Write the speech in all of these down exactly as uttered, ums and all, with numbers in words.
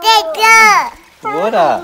Water.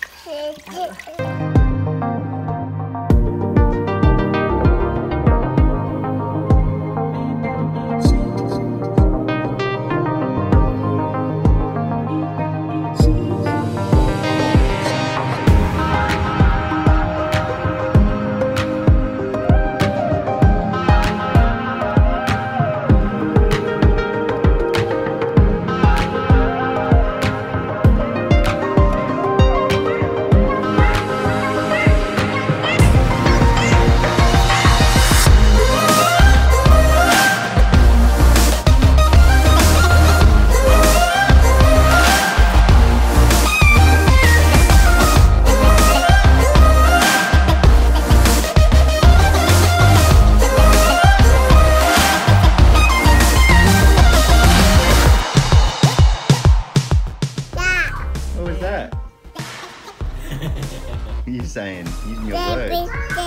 What was that? What are you saying? Using your words.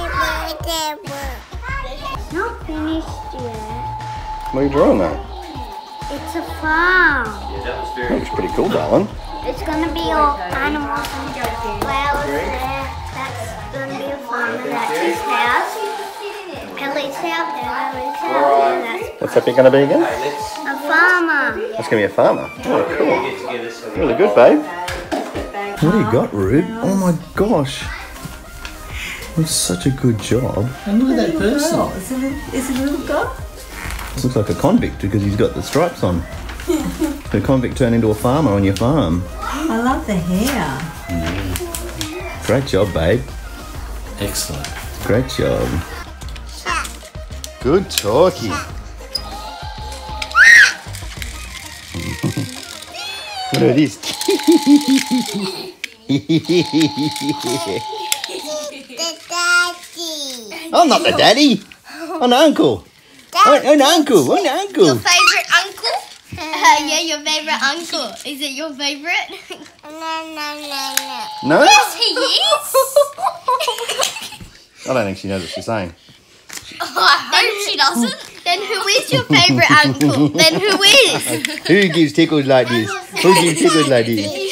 Not finished yet. What are you drawing there? It's a farm. That looks pretty cool, darling. It's gonna be all animals and flowers there. That's gonna be a farmer. That's his house. Ellie's house. Ellie's house. And that's What's that bit going to be again? a farmer. That's going to be a farmer. Oh, cool. Really good, babe. What do you got, Rube? Oh my gosh. That's such a good job. And look at that person. Girl. Is it a, is it a little girl? This looks like a convict because he's got the stripes on. The convict turned into a farmer on your farm. I love the hair. Great job, babe. Excellent. Great job. Good talkie. What are these? I'm not the daddy. I'm the uncle. I'm, I'm the uncle. I'm the uncle. Your favourite uncle? Uh, yeah, your favourite uncle. Is it your favourite? No? Yes, he is. I don't think she knows what she's saying. Oh, I hope she doesn't. Then who is your favourite uncle? Then who is? Who gives tickles like this? Who gives tickles like this?